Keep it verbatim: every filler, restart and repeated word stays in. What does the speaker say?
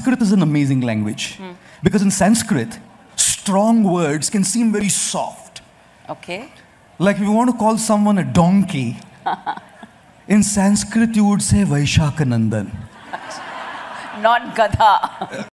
Sanskrit is an amazing language. Hmm. Because in Sanskrit, strong words can seem very soft. Okay. Like if you want to call someone a donkey, in Sanskrit you would say Vaishakhanandan. Not Gadha.